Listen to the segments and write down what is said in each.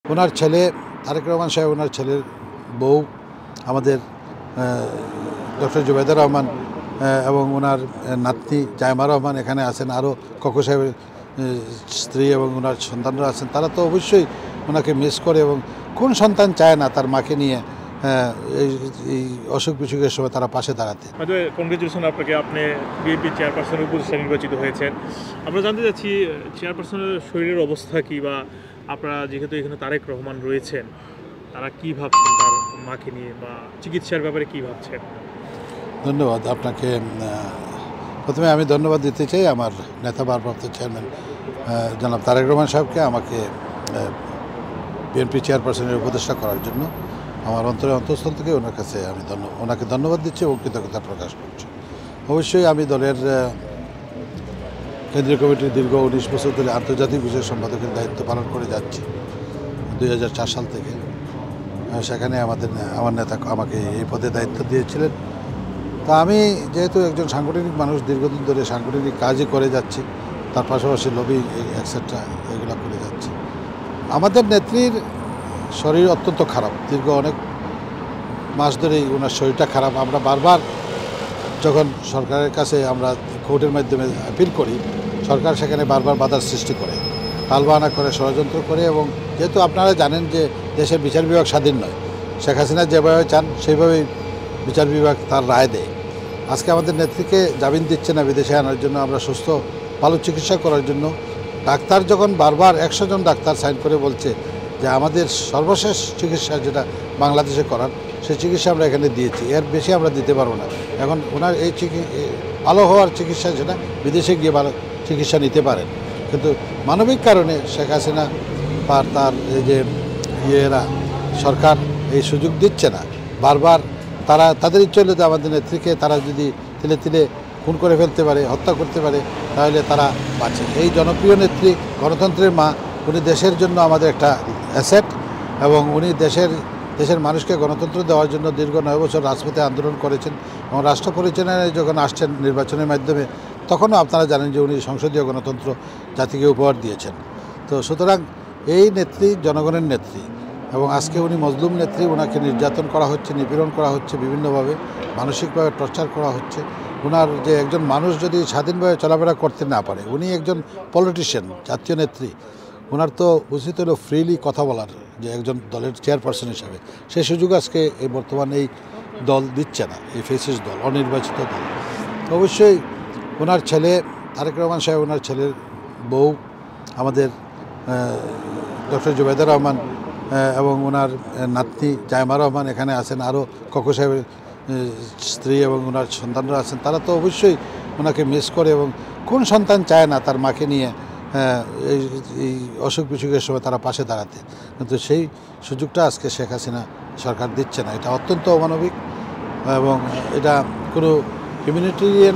ওনার ছেলে তারেক রহমান সাহেব, ওনার ছেলের বউ আমাদের ডক্টর জুবাইদা রহমান এবং ওনার নাতনি জায়মা রহমান এখানে আছেন, আরও কক্ষ সাহেবের স্ত্রী এবং ওনার সন্তানরা আছেন। তারা তো অবশ্যই ওনাকে মিস করে এবং কোন সন্তান চায় না তার মাকে নিয়ে এই অসুখ বিসুখের সময় তারা পাশে দাঁড়াতে। কংগ্রেচুলেশন আপনাকে, আপনি বিএনপি চেয়ারপারসনের উপদেষ্টা নির্বাচিত হয়েছেন। আমরা জানতে চাচ্ছি চেয়ারপারসনের শরীরের অবস্থা কী, বা আপনারা যেহেতু এখানে তারেক রহমান রয়েছেন, তারা কী ভাবছেন তার মাকে নিয়ে, বা চিকিৎসার ব্যাপারে কী ভাবছেন? ধন্যবাদ আপনাকে। প্রথমে আমি ধন্যবাদ দিতে চাই আমার নেতা ভারপ্রাপ্ত চেয়ারম্যান জনাব তারেক রহমান সাহেবকে আমাকে বিএনপি চেয়ারপারসনের উপদেষ্টা করার জন্য। আমার অন্তঃস্থল থেকে ওনার কাছে আমি ওনাকে ধন্যবাদ দিচ্ছি এবং কৃতজ্ঞতা প্রকাশ করছি। অবশ্যই আমি দলের কেন্দ্রীয় কমিটির দীর্ঘ 19 বছর ধরে আন্তর্জাতিক বিষয় সম্পাদকের দায়িত্ব পালন করে যাচ্ছি 2004 সাল থেকে। সেখানে আমার নেতা আমাকে এই পদে দায়িত্ব দিয়েছিলেন। তা আমি যেহেতু একজন সাংগঠনিক মানুষ, দীর্ঘদিন ধরে সাংগঠনিক কাজই করে যাচ্ছি, তার পাশাপাশি লবি এক্সেট্রা এগুলো করে যাচ্ছি। আমাদের নেত্রীর শরীর অত্যন্ত খারাপ, দীর্ঘ অনেক মাস ধরেই ওনার শরীরটা খারাপ। আমরা বারবার যখন সরকারের কাছে আমরা কোর্টের মাধ্যমে আপিল করি, সরকার সেখানে বারবার বাধার সৃষ্টি করে, টালবাহানা করে, ষড়যন্ত্র করে। এবং যেহেতু আপনারা জানেন যে দেশের বিচার বিভাগ স্বাধীন নয়, শেখ হাসিনা যেভাবে চান সেইভাবেই বিচার বিভাগ তার রায় দেয়। আজকে আমাদের নেত্রীকে জামিন দিচ্ছে না বিদেশে আনার জন্য, আমরা সুস্থ ভালো চিকিৎসা করার জন্য। ডাক্তার যখন বারবার 100 জন ডাক্তার সাইন করে বলছে যে আমাদের সর্বশেষ চিকিৎসা যেটা বাংলাদেশে করার, সেই চিকিৎসা আমরা এখানে দিয়েছি, এর বেশি আমরা দিতে পারবো না। এখন ওনার এই ভালো হওয়ার চিকিৎসা যেটা বিদেশে গিয়ে ভালো চিকিৎসা নিতে পারেন, কিন্তু মানবিক কারণে শেখ হাসিনা বা তার এই যে সরকার এই সুযোগ দিচ্ছে না। বারবার তাদের ইচ্ছে হলে আমাদের নেত্রীকে তারা যদি তিলে তিলে খুন করে ফেলতে পারে, হত্যা করতে পারে, তাহলে তারা বাঁচে। এই জনপ্রিয় নেত্রী, গণতন্ত্রের মা, উনি দেশের জন্য আমাদের একটা অ্যাসেট এবং উনি দেশের মানুষকে গণতন্ত্র দেওয়ার জন্য দীর্ঘ 9 বছর রাজপথে আন্দোলন করেছেন এবং রাষ্ট্র পরিচালনায় যখন আসছেন নির্বাচনের মাধ্যমে, তখনও আপনারা জানেন যে উনি সংসদীয় গণতন্ত্র জাতিকে উপহার দিয়েছেন। তো সুতরাং এই নেত্রী জনগণের নেত্রী এবং আজকে উনি মজলুম নেত্রী, ওনাকে নির্যাতন করা হচ্ছে, নিপীড়ন করা হচ্ছে, বিভিন্নভাবে মানসিকভাবে টর্চার করা হচ্ছে। ওনার যে একজন মানুষ যদি স্বাধীনভাবে চলাফেরা করতে না পারে, উনি একজন পলিটিশিয়ান, জাতীয় নেত্রী, ওনার তো উচিত হলো ফ্রিলি কথা বলার, যে একজন দলের চেয়ারপারসন হিসাবে। সেই সুযোগ আজকে এই বর্তমান এই দল দিচ্ছে না, এই ফেসিস দল, অনির্বাচিত দল। অবশ্যই ওনার ছেলে তারেক রহমান সাহেব, ওনার ছেলের বউ আমাদের ডক্টর জুবাইদা রহমান এবং ওনার নাতনি জায়মা রহমান এখানে আছেন, আরও কক্ষ সাহেবের স্ত্রী এবং ওনার সন্তানরা আছেন। তারা তো অবশ্যই ওনাকে মিস করে এবং কোন সন্তান চায় না তার মাকে নিয়ে এই অসুখ বিসুখের সময় তারা পাশে দাঁড়াতে, কিন্তু সেই সুযোগটা আজকে শেখ হাসিনা সরকার দিচ্ছে না। এটা অত্যন্ত অমানবিক এবং এটা কোনো হিউম্যানিটেরিয়ান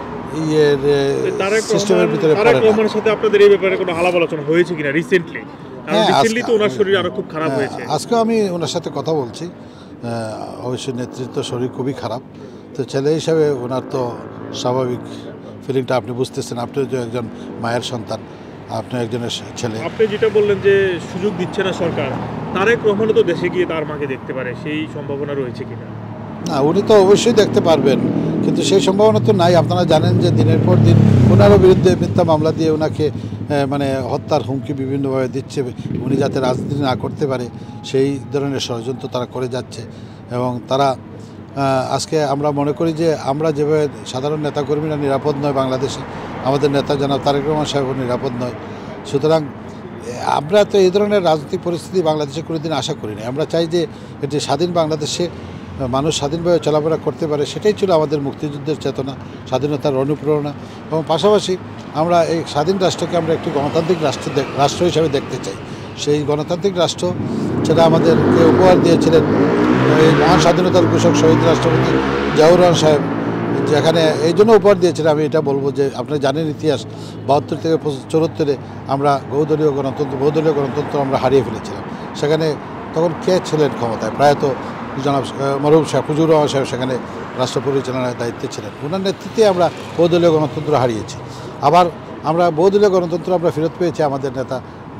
সিস্টেমের ভিতরে পড়ে না। রহমানের সাথে আপনাদের এই ব্যাপারে কোনো আলাপ আলোচনা হয়েছে কিনা রিসেন্টলি? রিসেন্টলি তো ওনার শরীর আরো খুব খারাপ হয়েছে। আজকেও আমি ওনার সাথে কথা বলছি। অবশ্যই নেতৃত্ব শরীর খুবই খারাপ। তো ছেলে হিসাবে ওনার তো স্বাভাবিক ফিলিংটা আপনি বুঝতেছেন। আপনি যে একজন মায়ের সন্তান, আপনি একজনের ছেলে। আপনি যেটা বললেন যে সুযোগ দিচ্ছে না সরকার, তারেক রহমানও তো দেশে গিয়ে তার মাকে দেখতে পারে, সেই সম্ভাবনা রয়েছে কিনা? না, উনি তো অবশ্যই দেখতে পারবেন, কিন্তু সেই সম্ভাবনা তো নাই। আপনারা জানেন যে দিনের পর দিন ওনারও বিরুদ্ধে মিথ্যা মামলা দিয়ে ওনাকে হত্যার হুমকি বিভিন্নভাবে দিচ্ছে, উনি যাতে রাজনীতি না করতে পারে সেই ধরনের ষড়যন্ত্র তারা করে যাচ্ছে। এবং তারা আজকে আমরা মনে করি যে আমরা যেভাবে সাধারণ নেতাকর্মীরা নিরাপদ নয় বাংলাদেশে, আমাদের নেতা জনাব তারেক রহমান সাহেব নিরাপদ নয়। সুতরাং আমরা তো এই ধরনের রাজনৈতিক পরিস্থিতি বাংলাদেশে কোনোদিন আশা করি না। আমরা চাই যে এটি স্বাধীন বাংলাদেশে মানুষ স্বাধীনভাবে চলাফেরা করতে পারে, সেটাই ছিল আমাদের মুক্তিযুদ্ধের চেতনা, স্বাধীনতার অনুপ্রেরণা। এবং পাশাপাশি আমরা এই স্বাধীন রাষ্ট্রকে আমরা একটি গণতান্ত্রিক রাষ্ট্র হিসাবে দেখতে চাই। সেই গণতান্ত্রিক রাষ্ট্র সেটা আমাদেরকে উপহার দিয়েছিলেন এই মহান স্বাধীনতার ঘোষক শহীদ রাষ্ট্রপতি জিয়াউর রহমান সাহেব, যেখানে এই জন্য উপহার দিয়েছিলেন। আমি এটা বলবো যে আপনি জানেন ইতিহাস, 72 থেকে 74 আমরা বহুদলীয় গণতন্ত্র আমরা হারিয়ে ফেলেছিলাম। সেখানে তখন কে ছিলেন ক্ষমতায়? প্রায়ত জনাব মরহুম শেখ মুজিবুর রহমান সাহেব সেখানে রাষ্ট্র পরিচালনার দায়িত্বে ছিলেন। ওনার নেতৃত্বে আমরা বহুদলীয় গণতন্ত্র হারিয়েছি। আবার আমরা বহুদলীয় গণতন্ত্র আমরা ফেরত পেয়েছি আমাদের নেতা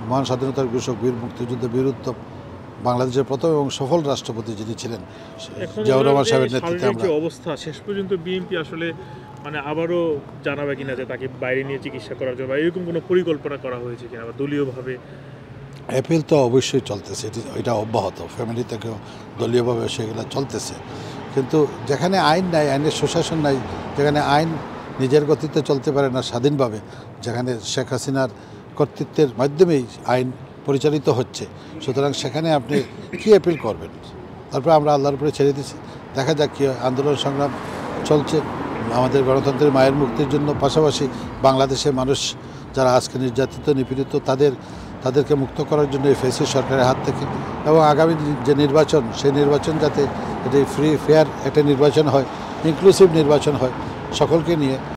মহান স্বাধীনতার ঘোষক বীর মুক্তিযুদ্ধ বীর উত্তম বাংলাদেশের প্রথম এবং সফল রাষ্ট্রপতি যিনি ছিলেন এখন জিয়াউর রহমান সাহেবের ওনার যে নেতৃত্বে শারীরিক আমরা যে অবস্থা শেষ পর্যন্ত বিএনপি আসলে মানে আবারও জানাবে কিনা যে তাকে বাইরে নিয়ে চিকিৎসা করার জন্য বা এরকম কোনো পরিকল্পনা করা হয়েছে কিনা বা দলীয়ভাবে? অ্যাপিল তো অবশ্যই চলতেছে, এটা অব্যাহত, ফ্যামিলি থেকেও দলীয়ভাবে সেগুলো চলতেছে। কিন্তু যেখানে আইন নাই, আইনের সুশাসন নাই, যেখানে আইন নিজের গতিতে চলতে পারে না স্বাধীনভাবে, যেখানে শেখ হাসিনার কর্তৃত্বের মাধ্যমেই আইন পরিচালিত হচ্ছে, সুতরাং সেখানে আপনি কী অ্যাপিল করবেন? তারপরে আমরা আল্লাহর উপরে ছেড়ে দিছি, দেখা যাক কী হয়। আন্দোলন সংগ্রাম চলছে আমাদের গণতন্ত্রের মায়ের মুক্তির জন্য, পাশাপাশি বাংলাদেশের মানুষ যারা আজকে নির্যাতিত নিপীড়িত তাদেরকে মুক্ত করার জন্য এই ফ্যাসিস্ট সরকারের হাত থেকে, এবং আগামী যে নির্বাচন সেই নির্বাচন যাতে এটি ফ্রি ফেয়ার একটা নির্বাচন হয়, ইনক্লুসিভ নির্বাচন হয় সকলকে নিয়ে।